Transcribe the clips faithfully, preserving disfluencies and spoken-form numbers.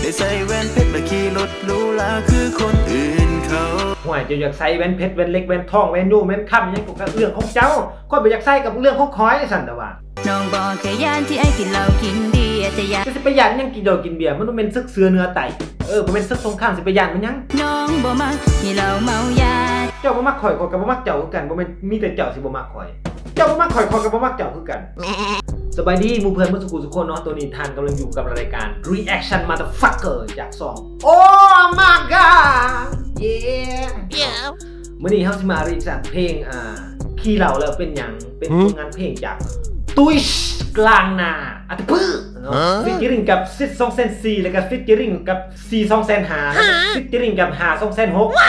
ได้ใส่แว่นเพชรและขี่รถหรูหราคือคนอื่นเขาห่วยจะอยากใส่แว่นเพชรแว่นเล็กแว่นทองแว่นนูแว่นค่ำยังกับเรื่องของเจ้าก็ไปอยากใส่กับเรื่องของคอยสันแต่ว่าน้องบอกแค่ยานที่ไอ้กินเหล้ากินเบียร์จะยานจะไปยันยังกินเหล้ากินเบียร์มันต้องเป็นซึกเสือเนื้อไตเออมันเป็นซึกสงครามสิไปยันมันยังน้องบ่มักที่เหล้าเมายาเจ้าบ่มักข่อยข่อยกับบ่มักเจ้าคือกันบ่แม่นมีแต่เจ้าสิบ่มักข่อยเจ้าบ่มักข่อยข่อยกับบ่มักเจ้าคือกันสบายดีหมู่เพื่อนเมื่อสักครู่ทุกคนเนาะตัวนี้ทานกำลังอยู่กับรายการ Reaction Motherfucker จากซองโอ้ my god yeah มื้อนี้เฮาสิมา reaction เพลงอ่าขี้เหล้าแล้วเป็นหยังเป็นผลงานเพลงจากตุ้ยกลางนาอัตพื้เนาะฟิชเจอริงกับซิดสองแสนสี่แล้วก็ฟิชเจอริงกับสี่สองแสนห้าฟิชเจอริงกับห้าสองแสนหก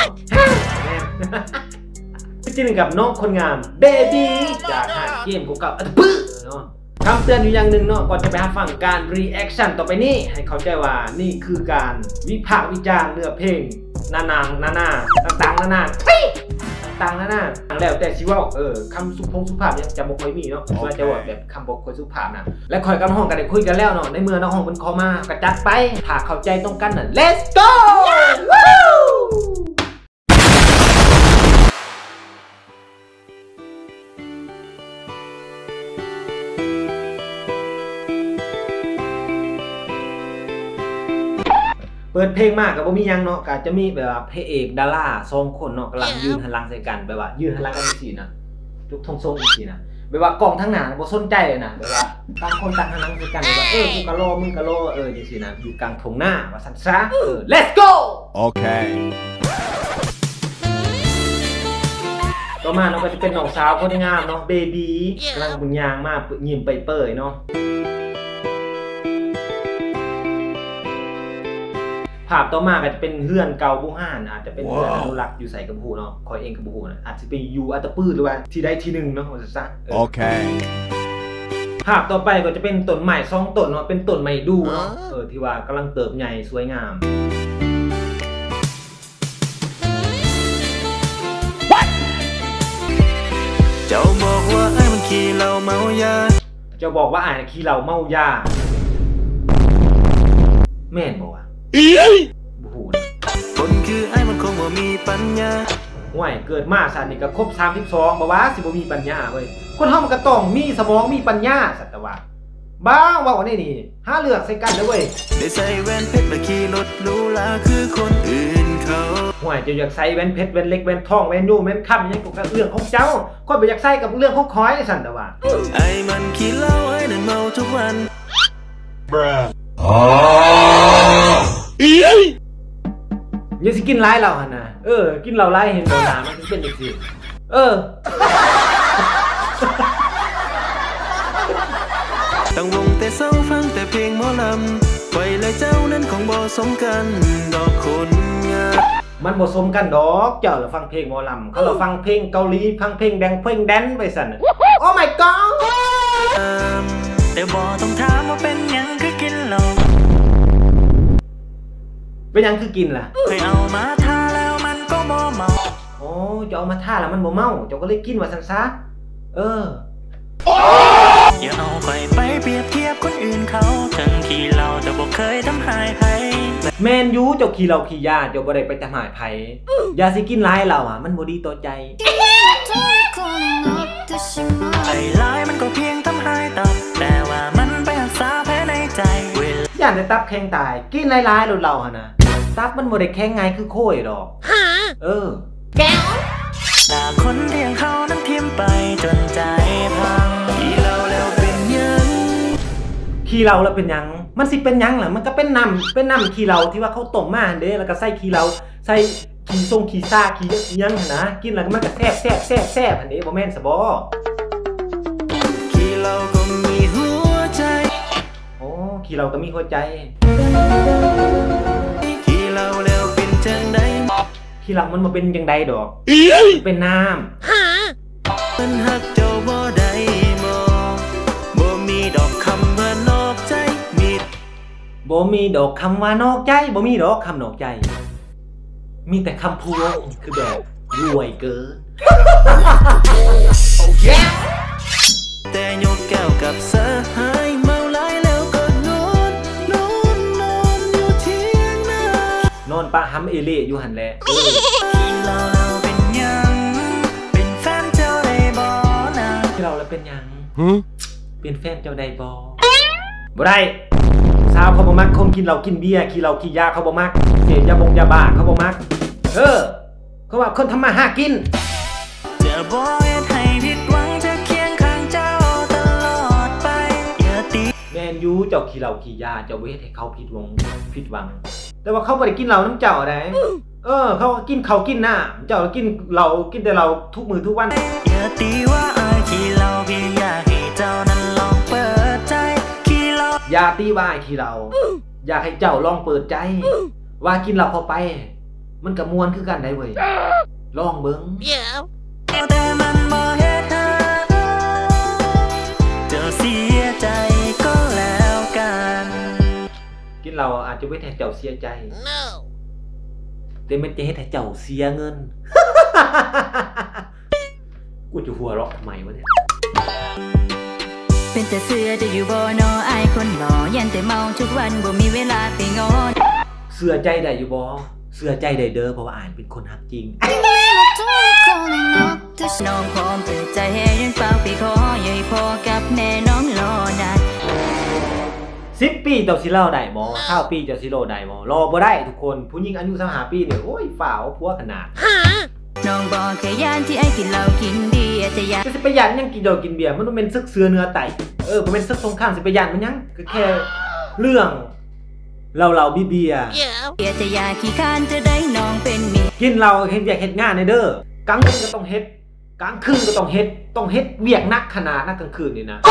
ฟิชเจอริงกับน้องคนงามเบบี้จากหาเกมกูกับอัตพื้เนาะคำเตือนอยู่อย่างหนึ่งเนาะก่อนจะไปหาฟังการ reaction ต่อไปนี้ให้เข้าใจว่านี่คือการวิพากษ์วิจารณ์เนื้อเพลงนานานานาต่างๆนานาต่างๆนานาแล้วแต่ชิว่าเออคำสุภงสุภาพเนี่ยจะบอกไม่มีเนาะว่าจะว่าแบบคำบอกคนสุภาพนะและคอยกันห้องกันได้คุยกันแล้วเนาะในเมื่อน้องห้องเป็นคอมากระจัดไปถ้าเข้าใจตรงกันน่ะ let's goเปิดเพลงมากกับว่ามียังเนาะก็จะมีแบบว่าพระเอกดาราสองคนเนาะกำลังยืนหันหลังใส่กันแบบว่ายืนหันหลังกันสีนะทุกทงทรงอีกสีนะแบบว่ากองทั้งหนาบ่สนใจเลยนะแบบว่าต่างคนต่างหันหลังใส่กันแบบว่าเออกูกะโลมึงกะโลเออจังซี่นะอยู่กลางทงหน้าว่าซั่นซะเออ let's go โอเคต่อมาเนาะก็จะเป็นน้องสาวคนงามเนาะเบบี้กำลังบุญยางมากยิ้มไปเปื่อยเนาะภาพต่อมาก็จะเป็นเฮือนเก่าบูฮานอาจจะเป็นเฮือนอนุรักษ์อยู่ใส่กับบูเนาะคอยเองกับบูนะอาจจะไปอยู่อัตปื้ดหรือว่าที่ใดที่หนึ่งเนาะว่าจะซะโอเคภาพต่อไปก็จะเป็นต้นไม้สองต้นเนาะเป็นต้นไม้ดูเนาะเออที่ว่ากำลังเติบใหญ่สวยงามเจ้าบอกว่าไอ้มันขี้เหล้าเมายาเจ้าบอกว่าไอ้ขี้เหล้าเมายาแม่นบอกว่าบูฮูนะคนคือไอ้มันคงบ่มีปัญญาห่วยเกิดมาสันนี่ก็ครบสามสิบสองบ่ว่าสิบ่มีปัญญาเว้ยคนเฮามันก็ต้องมีสมองมีปัญญาสัตว์ว่าบ้าว่าวันนี้นี่หาเรื่องใส่กันเลยเว้ยได้ใส่แว่นเพชรและขี่รถหรูหราคือคนอื่นเขาห่วยจะอยากใส่แว่นเพชรแว่นเล็กแว่นทองแว่นนูแว่นค่ำยังกับเรื่องของเจ้าคนไปอยากใส่กับเรื่องของคอยสันแต่ว่าไอ้มันขี้เหล้าไอ้นั่นเมาทุกวันอ๋ออย่าสิกินไล่เราฮะนะเออกินเราไล่เห็นโบราณมันจะเป็นอย่างนี้เออตั้งวงแต่เศร้าฟังแต่เพลงหมอลำไว้และเจ้านั้นของบ่สมกันดอกคนงามมันบ่สมกันดอกเจ้าเราฟังเพลงหมอลำเขาเราฟังเพลงเกาหลีฟังเพลงแดงเพลงแดนไปสั่นโอ้ my god แต่บ่ต้องถามว่าเป็นยังคือกินเหล้าเป็นยังคือกินล่ะเคยเอามาทาแล้วมันก็บ่เมาโอ้จะเอามาทาแล้วมันบ่เมาเจ้าก็เลยกินว่าซั่นซะเอออย่าเอาไปไปเปรียบเทียบคนอื่นเขาทั้งขี้เหล้าแต่บ่เคยทำหายไผแมนยูเจ้าขี้เหล้าขี้ยาเจ้าบ่ได้ไปทำหายไผอย่าสิกินหลายเหล้าอ่ะมันบ่ดีต่อใจไอ้หลายมันก็เพียงทำหายตับแต่ว่ามันไปรักษาแผลในใจย่านแต่ตับแข็งตายกินหลายๆลดเหล้าหั่นน่ะตับมันบ่ได้แข็งง่ายคือโค้ยดอกเออแก้วหน้าคนเลี้ยงเขานั้นทิ่มไปจนใจพังขี้เหล้าแล้วเป็นยังขี้เหล้าแล้วเป็นยังมันสิเป็นยังล่ะมันก็เป็นน้ำเป็นน้ำขี้เหล้าที่ว่าเขาต้มมาเด้แล้วก็ใส่ขี้เหล้าใส่ขี้ทรงขี้ซ่าขี้ยังหั่นนะกินแล้วมันก็แซ่บแซ่บแซ่บแซ่บหั่นเด้บ่แม่นซะบ่ขี้เหล้าก็มีหัวใจโอ้ขี้เหล้าก็มีหัวใจขี้เหล้าแล้วเป็นจังได๋ขี้เหล้ามันบ่เป็นจังได๋ดอกเป็นน้ำมันฮักเจ้าบ่ได้บ่บ่มีดอกคำว่านอกใจมีบ่มีดอกคำว่านอกใจบ่มีดอกคำนอกใจมีแต่คำพูดคือแบบรวยเกินโอเคแต่ยกแก้วกับสหายเมาหลายแล้วก็นอนนอนนอนอยู่ที่ปะฮัมเอเล่อยู่หันแหละเราเราเป็นยังเป็นแฟนเจ้าได้บ่นะเราแล้วเป็นยังเป็นแฟนเจ้าได้บ่บ่ได้สาวเขาบ่มักคนกินเหล้ากินเบียร์ขี้เหล้าขี้ยาเขาบ่มักเสพยาบงยาบ้าเขาบ่มักเออเขาว่าคนทำมาหากินจะบ่เฮ็ดให้ผิดหวังจะเคียงข้างเจ้าตลอดไปอย่าตีแม่นยูเจ้าขี้เหล้าขี้ยาเจ้าบ่เฮ็ดให้เขาผิดหวังผิดหวังแต่ว่าเขาบ่ได้กินเหล้าน้ำเจ้าได้เออเขากินเขากินหน้าเจ้ากินเหล้ากินแต่เหล้าทุกมื้อทุกวันอย่าตีว่าอายขี้เหล้าเพียงอยากให้เจ้านั้นลองเปิดใจขี้เหล้าอย่าตีว่าอายขี้เหล้าอยากให้เจ้าลองเปิดใจว่ากินเหล้าเข้าไปมันก็ม่วนคือกันได้เว้ยลองเบิ่งแต่มันบ่เฮ็ดให้เจ้าเสียใจก็แล้วกันกินเหล้าอาจจะเฮ็ดให้เจ้าเสียใจแต่มันจะเฮ็ดให้เจ้าเสียเงินกูจะหัวเราะทำไมวะเนี่ยเป็นแต่เสื้อจะอยู่บ่นออายคนหล่อยันแต่เมาทุกวันบ่มีเวลาไปงอเสื้อใจได้อยู่บ่เสื้อใจได้เด้อเพราะว่าอ่านเป็นคนฮักจริงน้องพร้อมเปิดใจให้ยังเฝ้าไปขอใหญ่พอกับแม่น้องรอนานสิบปีเจ้าสิเล่าได้บ่เก้าปีเจ้าสิโลได้บ่รอบ่ได้ทุกคนผู้หญิงอายุสิบห้าปีเนี่ยโอ้ยฝ่าวผัวขนาดน้องบอกแค่ย่านที่ไอ้กินเหล้ากินเบียร์จะย่านจะสิไปย่านยังกินเหล้ากินเบียร์มันต้องเป็นซึกเสือเนื้อไตเออบ่เป็นซึกสงครามสิไปย่านมันยังก็แค่เรื่องเราเราบีเบียเบียร์จะอยากขี้คานจะได้น้องเป็นเมียกินเราเฮ็ดเวียกเฮ็ดงานในเด้อกลางคืนก็ต้องเฮ็ดกลางคืนก็ต้องเฮ็ดต้องเฮ็ดเวียกนักขนาดนักกลางคืนนี่นะ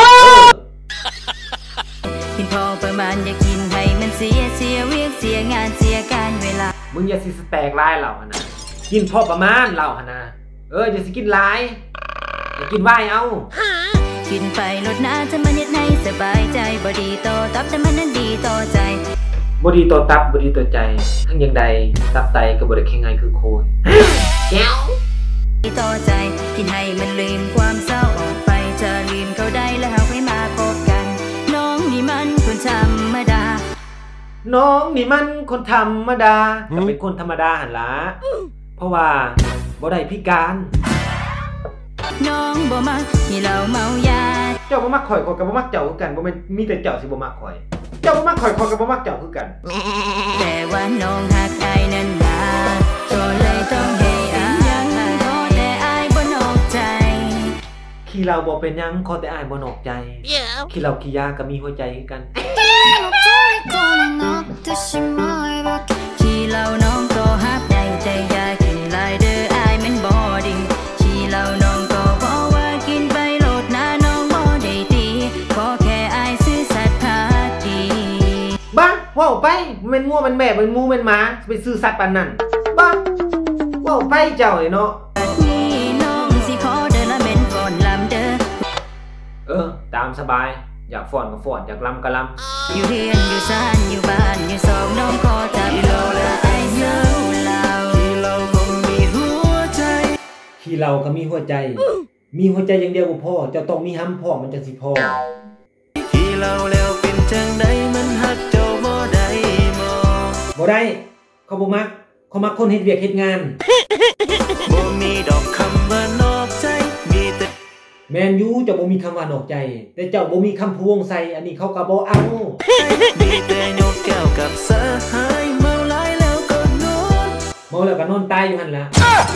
กินพอประมาณอย่ากินให้มันเสียเสียเวียกเสียงานเสียการเวลามึงอย่าสิสแต็กลายเราหนะกินพอประมาณเราหนะเอออย่าสิกินหลายอย่ากินไว้เอากินไปลดน้ำจะมันเฮ็ดให้สบายใจบ่ดีต่อตับแต่มันนั้นดีต่อใจบ่ดีต่อตับบ่ดีต่อใจทั้งยังใดตับไตก็บ่ได้แข็งง่ายคือโคนแก้วต่อใจกินให้มันลืมความเศร้าออกไปจะลืมเขาได้แล้วเราให้มาพบกันน้องนี่มันคนธรรมดาน้องนี่มันคนธรรมดาก็เป็นคนธรรมดาหั่นล่ะเพราะว่าบ่ได้พิการน้องบ่มักที่เราเมายาเจ้าบ่มักข่อยข่อยก็บ่มักเจ้าคือกันบ่แม่นมีแต่เจ้าสิบ่มักข่อยเจ้าบ่มักข่อยข่อยก็บ่มักเจ้าคือกันแต่ว่าน้องฮักอายนั่นล่ะก็เลยต้องให้อายยังขอแต่อายบ่นอกใจขี้เราบ่เป็นหยังขอแต่อายบ่นอกใจขี้เราขี้ยาก็มีหัวใจคือกันขี้เราน้องก็ฮักได้แต่อย่ากินหลายเด้ออายมันบ่ดีขี้เราน้องก็บ่ว่ากินไปโลดนะน้องบ่ได้ตีขอแค่อายซื่อสัตย์ภักดีบ้าว้าวไปมันงัวมันแม่มันหมูมันหมาไปซื่อสัตย์ปานนั้นบ้าว้าวไปเจ้าไอ้เนาะนี่น้องสิขอเด้อละเม่นฟ้อนลำเด้อเออตามสบายอยากฟ้อนก็ฟ้อนอยากลำก็ลำอยู่เรียนอยู่ซ่านอยู่บ้านอยู่สองน้องขอจับโลละไอ้เจ้าเราที่เราก็มีหัวใจที่เราก็มีหัวใจมีหัวใจอย่างเดียวบ่พอเจ้าต้องมีห้ำพ่อมันจังสิพอที่เราแล้วเป็นจังไดมันฮักเจ้าบ่ได้บ่บ่ได้เขาบ่มักเขามักคนเฮ็ดเวียกเฮ็ดงานบ่มีดอกคำว่านอกใจมีแต่แมนยูเจ้าบ่มีคำว่านอกใจแต่เจ้าบ่มีคำพวงใส่อันนี้เขาก็บ่เอามีแต่ยกแก้วกับสหายเมาหลายแล้วก็นอนเมาแล้วก็นอนตายอยู่หั่นล่ะ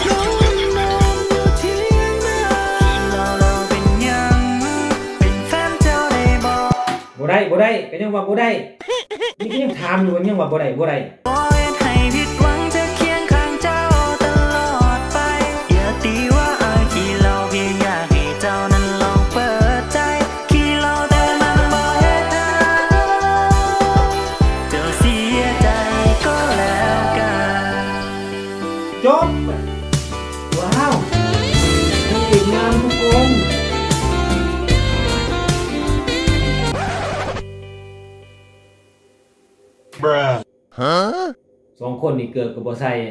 บ่ได้บ่ได้ก็ยังว่าบ่ได้นี่ก็ยังถามอยู่ยังว่าบ่ได้บ่ได้บ่เฮ็ดให้ผิดหวังจะเคียงข้างเจ้าตลอดไปอย่าตีว่าอายขี้เหล้าเพียงอยากให้เจ้านั้นลองเปิดใจขี้เหล้าแต่มันบ่เฮ็ดให้เจ้าเสียใจก็แล้วกันจบว้าวอีกงามทุกคนฮะสองคนนี่เกิดกับบ่ใส่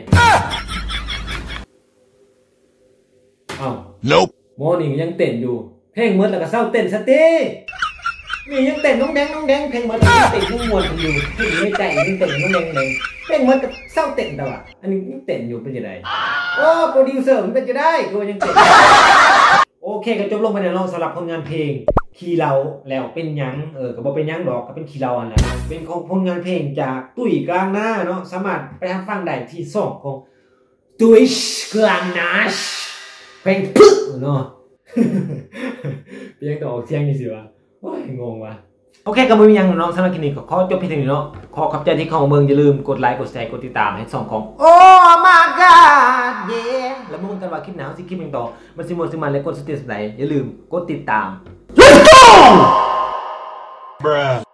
เอ้า Nope โมนี่ยังเต้นอยู่เพลงหมดแล้วก็เศร้าเต้นซะตินี่ยังเต้นน้องแดงน้องแดงเพลงมันยังเต้นยังมวนอยู่ที่ไม่ใจยังเต้นน้องแดงแดงเพลงมันก็เศร้าเต้นแต่ว่าอันนี้ยังเต้นอยู่เป็นยังไงโอ้โปรดิวเซอร์มันเป็นจะได้กูยังเต้นโอเคก็จบลงไปในรอบสำหรับผลงานเพลงขี่เราแล้วเป็นยังเออก็บอกเป็นยังดอกก็เป็นขี่เราอันนั้นเป็นของผลงานเพลงจากตุ้ยกลางหน้าเนาะสามารถไปทำฟังได้ที่ช่องของตุ้ยกลางหน้าเพลงปึ๊กเนาะเพียงแต่ออกเสียงนี่สิวะโอ้ยงงว่ะโอเคก็ไม่มียังน้องสำหรับคลิปนี้ขอจบเพียงเท่านี้เนาะขอขอบใจที่เข้ามาเบิ่งอย่าลืมกดไลค์กดแชร์กดติดตามให้ช่องของโอ้ my god yeah แล้วมาเบิ่งกันว่าคลิปหน้าสิคลิปยังต่อมันสิม่วนสิมันและกดสเตตัสไหนอย่าลืมกดติดตาม Let's go